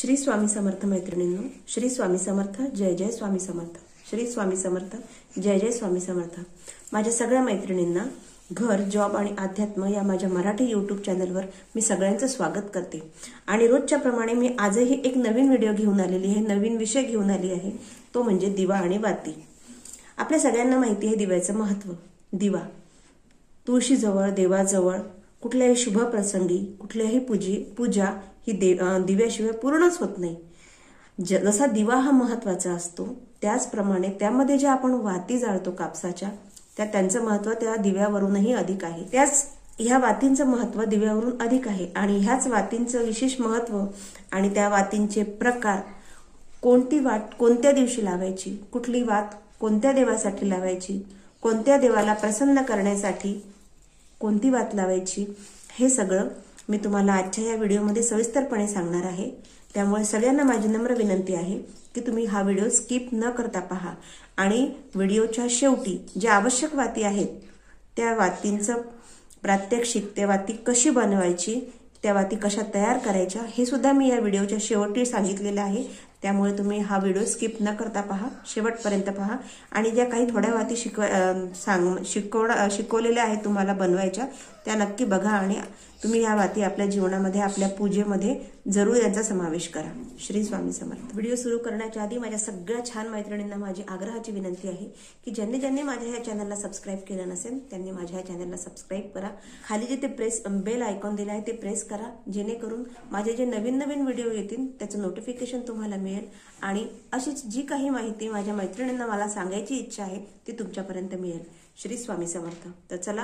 श्री स्वामी समर्थ मैत्रिणींनो, श्री स्वामी समर्थ, जय जय स्वामी समर्थ, श्री स्वामी समर्थ, जय जय स्वामी समर्थ। माझ्या सगळ्या मैत्रिणींना घर, जॉब आणि अध्यात्म या माझ्या मराठी यूट्यूब चॅनलवर मी सगळ्यांचं स्वागत करते। आणि रोजच्या प्रमाणे मी आजही एक नवीन व्हिडिओ घेऊन आलेली आहे, नवीन विषय घेऊन आली आहे, तो म्हणजे दिवा आणि वाती। आपल्या सगळ्यांना माहिती आहे दिव्याचं महत्त्व। दिवा तुळशीजवळ, देवाजवळ, कुठल्याही शुभ प्रसंगी, कुठल्याही पूजा ही दिव्याशिवाय पूर्णच होत नाही। जसा दिवा हा महत्त्वाचा असतो, त्याचप्रमाणे त्यामध्ये जे आपण वाती जाळतो कापसाच्या, त्यांचं महत्त्व त्या दिव्यावरूनही अधिक आहे। त्याच ह्या वातींचं महत्त्व दिव्यावरून अधिक आहे। आणि ह्याच वातींचं विशेष महत्त्व आणि त्या वातींचे प्रकार, कोणती वात कोणत्या दिवशी लावायची, कुठली वात कोणत्या देवासाठी लावायची, कोणत्या देवाला प्रसन्न करण्यासाठी कोणती वात लावायची, हे सगळं मी तुम्हाला आजच्या या व्हिडिओमध्ये सविस्तरपणे सांगणार आहे। त्यामुळे सगळ्यांना माझी नम्र विनंती आहे की तुम्ही हा व्हिडिओ स्किप न करता पहा आणि व्हिडिओच्या शेवटी ज्या आवश्यक वाती आहेत त्या वातींचं प्रात्यक्षिक, त्या वाती कशी बनवायची, त्या वाती कशा तयार करायच्या हे सुद्धा मी या व्हिडिओच्या शेवटी सांगितलेलं आहे। त्यामुळे तुम्ही हा व्हिडिओ स्किप न करता पहा, शेवटपर्यंत पहा। आणि ज्या काही थोड्या वाती शिकवलेल्या आहेत तुम्हाला बनवायच्या, त्या नक्की बघा आणि तुम्ही या वाती आपल्या जीवनामध्ये, आपल्या पूजेमध्ये जरूर यांचा समावेश करा। श्री स्वामी समर्थ। व्हिडिओ सुरू करण्याच्या आधी माझ्या सगळ्या छान मैत्रिणींना माझी आग्रहाची विनंती आहे की ज्यांनी माझ्या या चॅनलला सबस्क्राईब केलं नसेल त्यांनी माझ्या या चॅनलला सबस्क्राईब करा। खाली जे ते बेल आयकॉन दिला आहे ते प्रेस करा, जेणेकरून माझे जे नवीन व्हिडिओ येतील त्याचं नोटिफिकेशन तुम्हाला मिळेल आणि अशीच जी काही माहिती माझ्या मैत्रिणींना मला सांगायची इच्छा आहे ती तुमच्यापर्यंत मिळेल। श्री स्वामी समर्थ। तर चला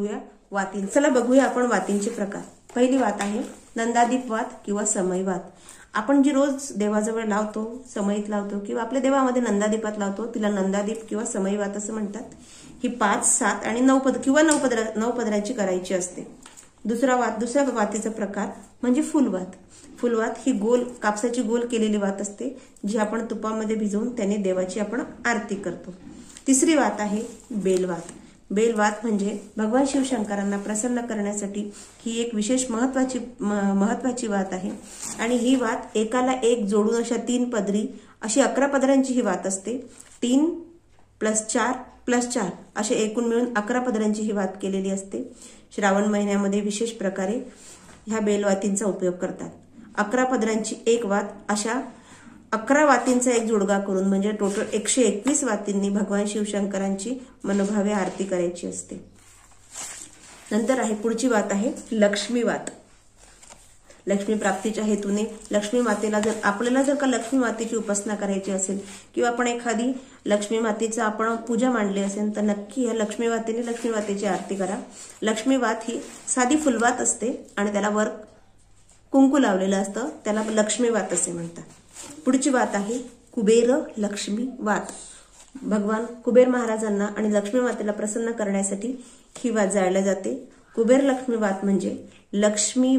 बघूया आपण वातींचे प्रकार। पहिली वात आहे नंदादीप वात किंवा समई वात। आपण जी रोज देवाजवळ लावतो, समईत लावतो किंवा आपल्या देवामध्ये नंदादीपात लावतो, तिला नंदादीप किंवा समई वात असं म्हणतात। ही 5, 7 आणि 9 पदराची करायची असते। दुसऱ्या वातीचा प्रकार म्हणजे फुलवात। फुलवात ही गोल कापसाची गोल केलेली वात असते, जी आपण तुपामध्ये भिजवून त्याने देवाची आपण आरती करतो। तिसरी वात आहे बेलवात। बेलवात म्हणजे भगवान शिवशंकरांना प्रसन्न करण्यासाठी ही एक विशेष महत्वाची वात आहे। आणि ही वात एकाला एक जोडून अशा 3 पदरी अशी 11 पदरांची ही वात असते। 3 + 4 + 4 असे एकूण मिळून 11 पदरांची ही वात केलेली असते। श्रावण महिन्यामध्ये विशेष प्रकारे ह्या बेलवातींचा उपयोग करतात। 11 पदरांची एक वात अशा 11 वातींचा एक जोडगा करून म्हणजे टोटल 121 वातींनी भगवान शिवशंकरांची मनोभावे आरती करायची असते। नंतर आहे पुढची वात आहे लक्ष्मी वात। लक्ष्मी प्राप्तीच्या हेतूने लक्ष्मी मातेला आपल्याला जर का लक्ष्मी मातेची उपासना करायची असेल किंवा आपण एखादी लक्ष्मी मातेचा आपण पूजा मांडली असेल तर नक्की या लक्ष्मी वातीने लक्ष्मी मातेची आरती करा। लक्ष्मी वात ही साधी फुलवात असते आणि त्याला वर कुंकू लावलेलं असतं, त्याला लक्ष्मी वात असे म्हणतात। पुढची वात आहे कुबेर लक्ष्मी वात। भगवान कुबेर महाराजांना आणि लक्ष्मी मातेला प्रसन्न करण्यासाठी ही वात जाळली जाते। कुबेर लक्ष्मी वात म्हणजे लक्ष्मी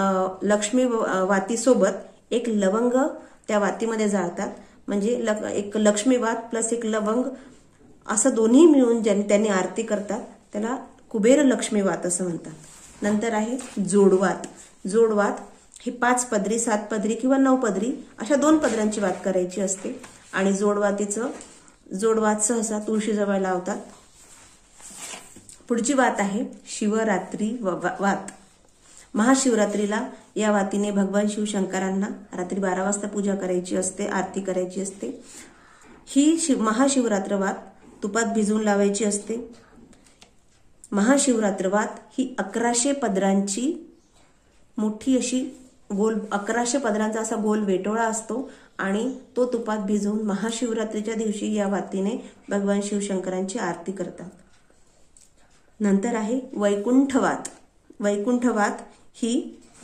वातीसोबत एक लवंग त्या वातीमध्ये जाळतात, म्हणजे एक लक्ष्मी वात प्लस एक लवंग असं दोन्ही मिळून त्यांनी आरती करतात, त्याला कुबेर लक्ष्मी वात असं म्हणतात। नंतर आहे जोडवात। जोडवात ही 5 पदरी, 7 पदरी किंवा 9 पदरी अशा 2 पदरांची वात करायची असते। आणि जोडवात सहसा तुळशीजवळ लावतात। पुढची वात आहे शिवरात्री वात। महाशिवरात्रीला या वातीने भगवान शिवशंकरांना रात्री 12 वाजता पूजा करायची असते, आरती करायची असते। ही महाशिवरात्र वात तुपात भिजवून लावायची असते। महाशिवरात्र वात ही 1100 पदरांची मोठी अशी गोल 1100 पदरांचा असा गोल वेटोळा असतो आणि तो तुपात भिजवून महाशिवरात्रीच्या दिवशी या वातीने भगवान शिवशंकरांची आरती करतात। नंतर आहे वैकुंठवात। वैकुंठवात ही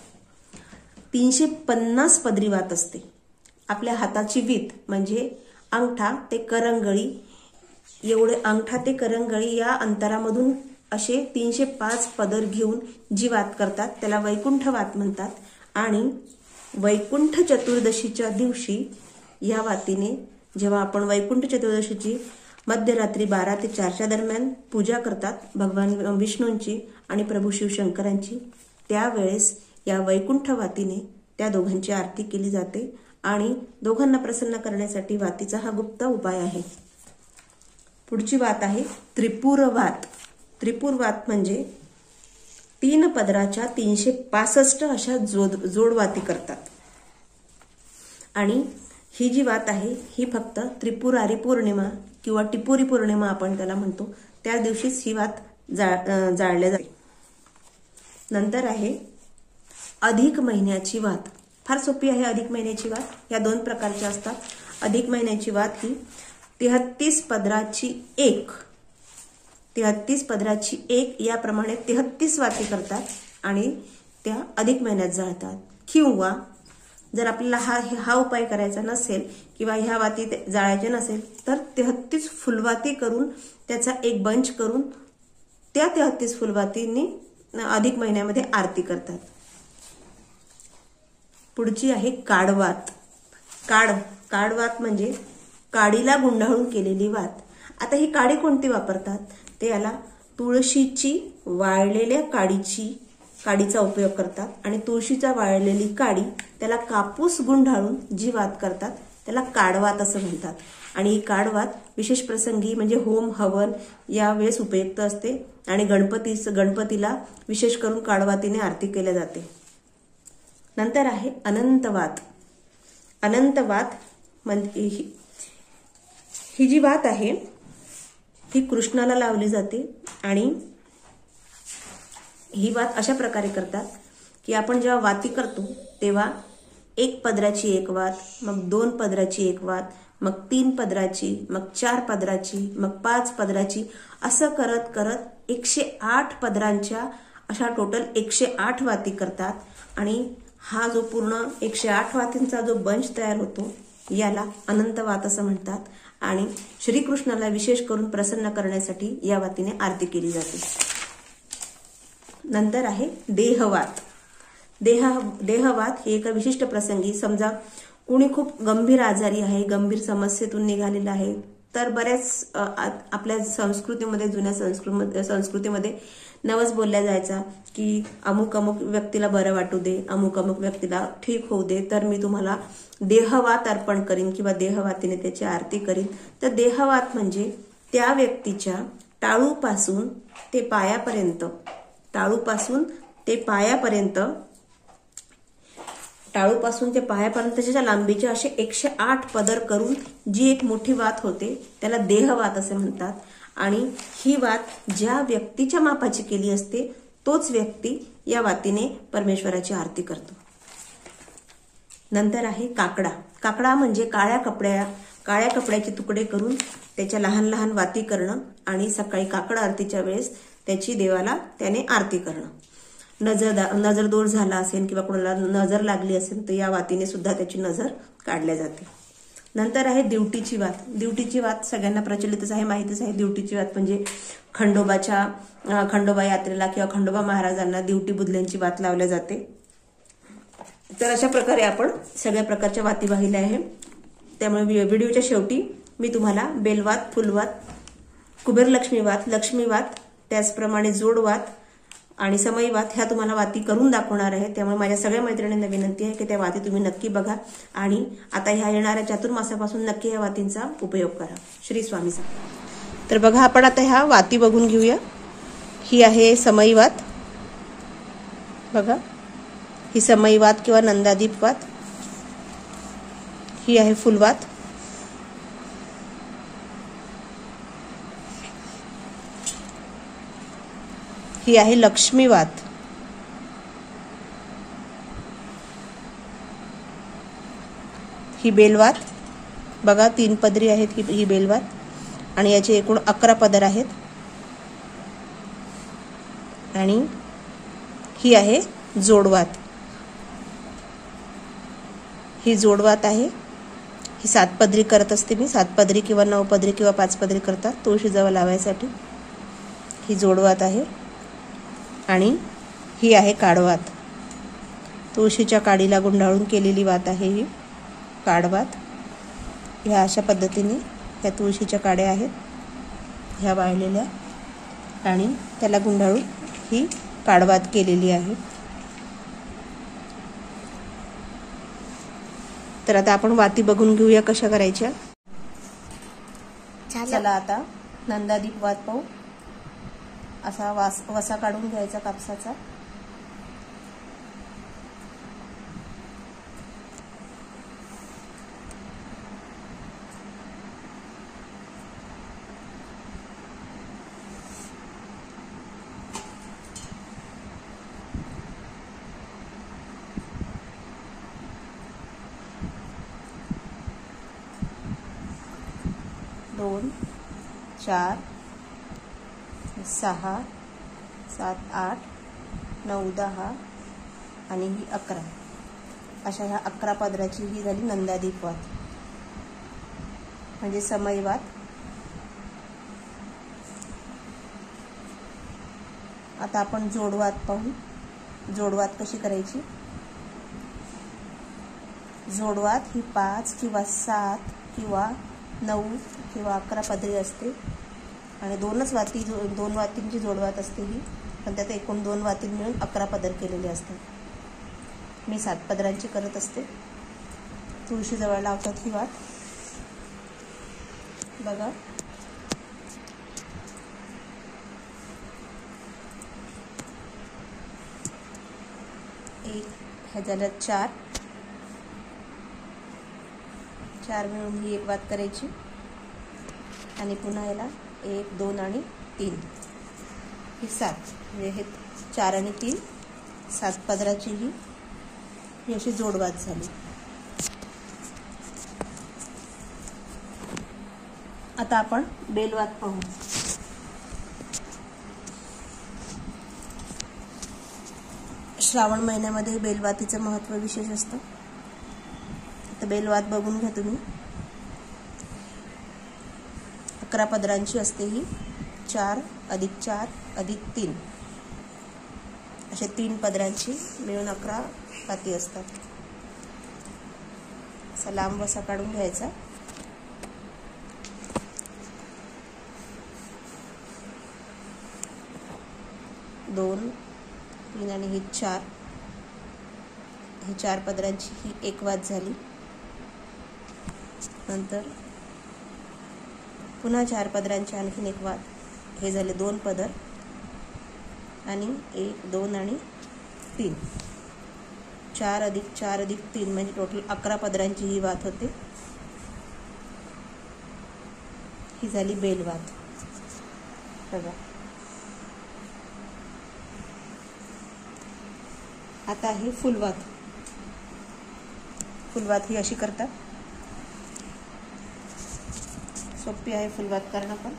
350 पदरी वात असते। आपल्या हाताची वीत म्हणजे अंगठा ते करंगळी एवढे, अंगठा ते करंगळी या अंतरामधून असे 305 पदर घेऊन जी वात करतात त्याला वैकुंठवात म्हणतात। आणि वैकुंठ चतुर्दशीच्या दिवशी या वातीने, जेव्हा आपण वैकुंठ चतुर्दशीची मध्यरात्री 12 ते 4च्या दरम्यान पूजा करतात भगवान विष्णूंची आणि प्रभू शिवशंकरांची, त्यावेळेस या वैकुंठ वातीने त्या दोघांची आरती केली जाते आणि दोघांना प्रसन्न करण्यासाठी वातीचा हा गुप्त उपाय आहे. पुढची वात आहे त्रिपुर वात. त्रिपुर वात म्हणजे 3 पदराच्या 365 अशा जोडवाती करतात. आणि ही जी वात आहे ही फक्त त्रिपुरारी पौर्णिमा किंवा टिपुरी पौर्णिमा आपण त्याला म्हणतो, त्या दिवशीच ही वात जाळल्या जाते. नंतर आहे अधिक महिन्याची वात. फार सोपी आहे अधिक महिन्याची वात. या 2 प्रकारच्या असतात. अधिक महिन्याची वात ही 33 पदराची 1, 33 पदराची 1 याप्रमाणे 33 वाती करतात आणि त्या अधिक महिन्यात जाळतात. किंवा जर आपल्याला हा उपाय करायचा नसेल किंवा ह्या वाती जाळायच्या नसेल तर 33 फुलवाती करून त्याचा एक बंच करून त्या 33 फुलवातींनी अधिक महिन्यामध्ये आरती करतात. पुढची आहे काडवात. काडवात म्हणजे काडीला गुंडाळून केलेली वात. आता ही काडी कोणती वापरतात? ते याला तुळशीची वाळलेल्या काडीचा उपयोग करतात आणि तुळशीचा वाळलेली काडी त्याला कापूस गुंडाळून जी वात करतात त्याला काडवात असं म्हणतात. आणि ही काडवात विशेष प्रसंगी म्हणजे होम हवन या वेळेस उपयुक्त असते आणि गणपतीला विशेष करून काडवातीने आरती केल्या जाते. नंतर आहे अनंतवात. अनंतवात म्हणजे ही जी वात आहे ही कृष्णाला लावली जाते आणि ही वात अशा प्रकारे करतात की आपण जेव्हा वाती करतो तेव्हा 1 पदराची 1 वात, मग 2 पदराची 1 वात, मग 3 पदराची, मग 4 पदराची, मग 5 पदराची, असं करत करत 108 पदरांच्या अशा टोटल 108 वाती करतात. आणि हा जो पूर्ण 108 वातींचा जो बंच तयार होतो याला अनंतवात असं म्हणतात. आणि श्रीकृष्णाला विशेष करून प्रसन्न करण्यासाठी या वातीने आरती केली जाते. नंतर आहे देहवात. देहवात हे एका विशिष्ट प्रसंगी, समजा कुणी खूप गंभीर आजारी आहे, गंभीर समस्येतून निघालेला आहे, तर बऱ्याच आपल्या संस्कृतीमध्ये, जुन्या संस्कृतीमध्ये नवस बोलल्या जायचा की अमुक अमुक व्यक्तीला बरं वाटू दे, अमुक अमुक व्यक्तीला ठीक होऊ दे, तर मी तुम्हाला देहवात अर्पण करीन किंवा देहवातीने त्याची आरती करीन. तर देहवात म्हणजे त्या व्यक्तीच्या टाळूपासून ते पायापर्यंत त्याच्या लांबीचे असे 108 पदर करून जी एक मोठी वात होते त्याला देहवात असे म्हणतात. आणि ही वात ज्या व्यक्तीच्या मापाची केली असते तोच व्यक्ती या वातीने परमेश्वराची आरती करतो. नंतर आहे काकडा. काकडा म्हणजे काळ्या कपड्याचे तुकडे करून त्याच्या लहान लहान वाती करणं आणि सकाळी काकड आरतीच्या वेळेस त्याची देवाला त्याने आरती करणं. नजर दोष झाला असेल किंवा कोणाला नजर लागली असेल तर या वातीने सुद्धा त्याची नजर काढल्या जाते. नंतर आहे दिवटीची वात. दिवटीची वात सगळ्यांना प्रचलितच आहे, माहितीच आहे. दिवटीची वात म्हणजे खंडोबा यात्रेला किंवा खंडोबा महाराजांना दिवटी बुधल्यांची वात लावल्या जाते. तर अशा प्रकारे आपण सगळ्या प्रकारच्या वाती पाहिल्या आहे. त्यामुळे व्हिडिओच्या शेवटी मी तुम्हाला बेलवात, फुलवात, कुबेरलक्ष्मी वात, लक्ष्मी वात, त्याचप्रमाणे जोडवात आणि समईवात ह्या तुम्हाला वाती करून दाखवणार आहे. त्यामुळे माझ्या सगळ्या मैत्रिणींना विनंती आहे की त्या वाती तुम्ही नक्की बघा आणि आता ह्या येणाऱ्या चातुर्मासापासून नक्की ह्या वातींचा उपयोग करा. श्री स्वामी समर्थ. तर बघा, आपण आता ह्या वाती बघून घेऊया. ही आहे समईवात. बघा, ही समईवात किंवा नंदादीप वात. ही आहे फुलवात. ही आहे लक्ष्मीवात. ही बेलवात. बघा, 3 पदरी आहेत ही बेलवात आणि याचे एकूण 11 पदर आहेत. आणि ही आहे जोडवात. ही जोडवात आहे. ही 7 पदरी करत असते मी. 7 पदरी किंवा 9 पदरी किंवा 5 पदरी करतात तुळशीजवळ लावायसाठी. ही जोडवात आहे. आणि ही आहे काडवात. तुळशीच्या काडीला गुंडाळून केलेली वात आहे ही काडवात. ह्या अशा पद्धतीने ह्या तुळशीच्या काड्या आहेत ह्या वाळलेल्या आणि त्याला गुंडाळून ही काडवात केलेली आहे. तर आता आपण वाती बघून घेऊया कशा करायच्या. चला आता नंदादीप वात पाहू. असा वसा काढून घ्यायचा कापसाचा. दोन, 4, 6, 7, 8, 9, 10 आणि ही 11. अशा ह्या 11 पदराची ही झाली नंदादीप वात, म्हणजे समय वात. आता आपण जोडवात पाहू. जोडवात कशी करायची. जोडवात ही 5 किंवा 7 किंवा 9 किंवा 11 पदरी असते आणि दोन वातींची जोडवात असते ही, पण त्यात एकूण 2 वाती मिळून 11 पदर केलेले असतात. मी 7 पदरांची करत असते. तुळशीजवळ लावतात ही वात. बघा, ह्या झाल्या 4 मिळून ही एक वात करायची आणि पुन्हा याला 1, 2 आणि 3 ही 7, म्हणजे हे 4 आणि 3 7 पदराची ही अशी जोडवात झाली. आता आपण बेलवात पाहू. श्रावण महिन्यामध्ये बेलवातीचं महत्त्व विशेष असतं. तर बेलवात बघून घ्या तुम्ही. 11 पदरांची असते ही. 4 + 4 + 3 असे 3 पदरांची मिळून 11 वाती असतात. असा लांब वसा काढून घ्यायचा. दोन, 3 आणि ही 4. ही 4 पदरांची ही एक वात झाली. नंतर पुन्हा 4 पदरांची आणखीन एक वात. हे झाले 2 पदर आणि 1, 2 आणि 3. 4 + 4 + 3 म्हणजे टोटल 11 पदरांची ही वात होते. ही झाली बेलवात. बघा, आता ही फुलवात. फुलवात ही अशी करतात. सोपी आहे फुलवात करणं पण.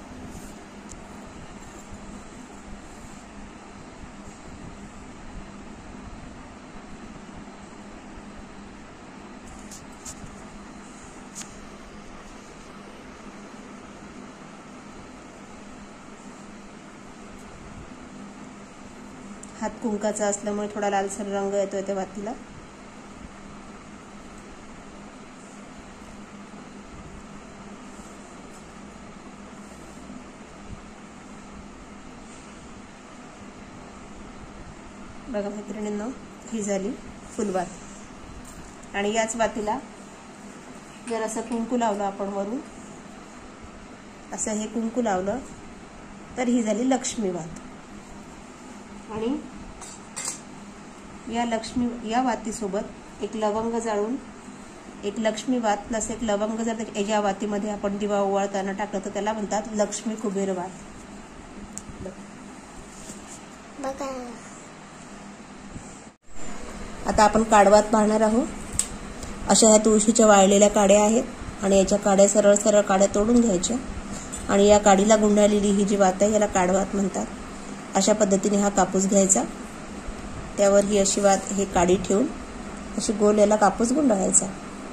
हात कुंकाचा असल्यामुळे थोडा लालसर रंग येतोय त्या वातीला. बघा मैत्रिणींनो, ही झाली फुलवात. आणि याच वातीला जर असं कुंकू लावलं आपण वरून, असं हे कुंकू लावलं तर ही झाली लक्ष्मीवात. आणि या वातीसोबत एक लवंग जाळून, एक लक्ष्मीवात प्लस एक लवंग जर या वातीमध्ये आपण दिवा ओवाळताना टाकलं तर त्याला म्हणतात लक्ष्मी कुबेर वात. आता आपण काडवात पाहणार आहोत. अशा ह्या तुळशीच्या वाळलेल्या काड्या आहेत आणि याच्या काड्या सरळ सरळ काड्या तोडून घ्यायच्या आणि या काडीला गुंडाळलेली ही जी वात आहे याला काडवात म्हणतात. अशा पद्धतीने हा कापूस घ्यायचा. त्यावर ही अशी वात, हे काडी ठेवून अशी गोल याला कापूस गुंडाळायचा.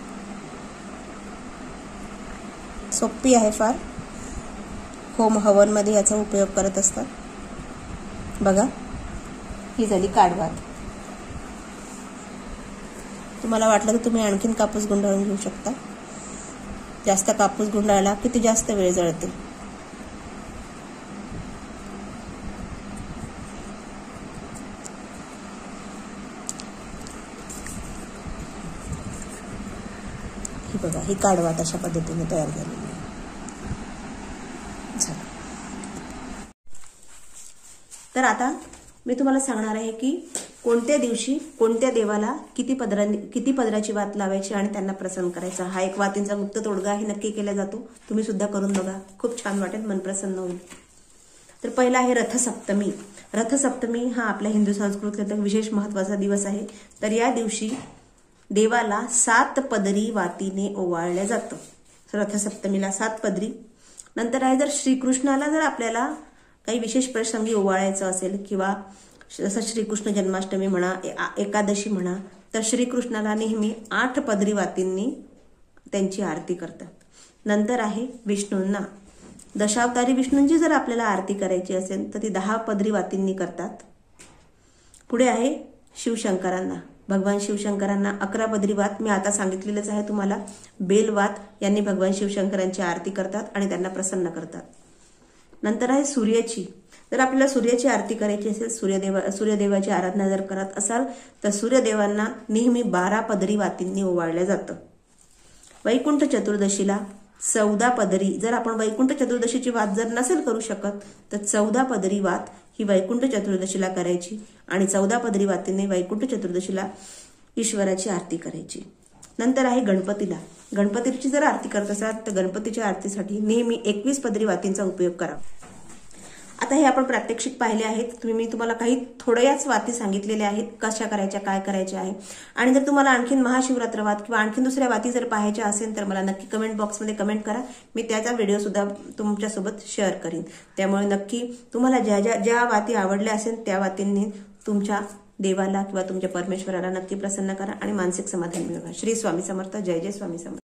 सोपी आहे फार. होम हवनमध्ये याचा उपयोग करत असतात. बघा, ही झाली काडवात. तुम्हाला वाटलं तर तुम्ही आणखीन कापूस गुंडाळून घेऊ शकता. जास्त कापूस गुंडाळला किती जास्त वेळ जळते. बघा ही काढवात अशा पद्धतीने तयार झालेली आहे. तर आता मी तुम्हाला सांगणार आहे की कोणत्या दिवशी कोणत्या देवाला किती पदराची वात लावायची आणि त्यांना प्रसन्न करायचा. हा एक वातींचा गुप्त तोडगा आहे, नक्की केला जातो. तुम्ही सुद्धा करून बघा, खूप छान वाटेल, मन प्रसन्न होईल. तर पहिला आहे रथसप्तमी. रथसप्तमी हा आपल्या हिंदू संस्कृतीत विशेष महत्वाचा दिवस आहे. तर या दिवशी देवाला 7 पदरी वातीने ओवाळलं जातं. रथसप्तमीला 7 पदरी. नंतर आहे जर श्रीकृष्णाला जर आपल्याला काही विशेष प्रसंगी ओवाळायचं असेल किंवा जसं श्रीकृष्ण जन्माष्टमी म्हणा, एकादशी म्हणा, तर श्रीकृष्णाला नेहमी 8 पदरी वातींनी त्यांची आरती करतात. नंतर आहे विष्णूंना. दशावतारी विष्णूंची जर आपल्याला आरती करायची असेल तर ती 10 पदरी वातींनी करतात. पुढे आहे शिवशंकरांना. भगवान शिवशंकरांना 11 पदरी वात मी आता सांगितलेलंच आहे तुम्हाला. बेलवात यांनी भगवान शिवशंकरांची आरती करतात आणि त्यांना प्रसन्न करतात. नंतर आहे सूर्याची. जर आपल्याला सूर्याची आरती करायची असेल, सूर्यदेवाची आराधना जर करत असाल तर सूर्यदेवांना नेहमी 12 पदरी वातींनी ओवाळलं जातं. वैकुंठ चतुर्दशीला 14 पदरी, जर आपण वैकुंठ चतुर्दशीची वात जर नसेल करू शकत तर 14 पदरी वात ही वैकुंठ चतुर्दशीला करायची आणि 14 पदरी वातीने वैकुंठ चतुर्दशीला ईश्वराची आरती करायची. नंतर आहे गणपतीला. गणपतीची जर आरती करत असाल तर गणपतीच्या आरतीसाठी नेहमी 21 पदरी वातींचा उपयोग करा. आता हे आपण प्रात्यक्षिक पाहिले आहेत. मी तुम्हाला काही थोड्याच वाती सांगितलेल्या आहेत, कशा करायच्या, काय करायच्या आहे. आणि जर तुम्हाला आणखीन महाशिवरात्र वात किंवा आणखीन दुसऱ्या वाती जर पाहायच्या असेल तर मला नक्की कमेंट बॉक्समध्ये कमेंट करा. मी त्याचा व्हिडिओ सुद्धा तुमच्यासोबत शेअर करीन. त्यामुळे नक्की तुम्हाला ज्या वाती आवडल्या असेल त्या वातींनी तुमच्या देवाला किंवा तुमच्या परमेश्वराला नक्की प्रसन्न करा आणि मानसिक समाधान मिळवा. श्री स्वामी समर्थ. जय जय स्वामी समर्थ.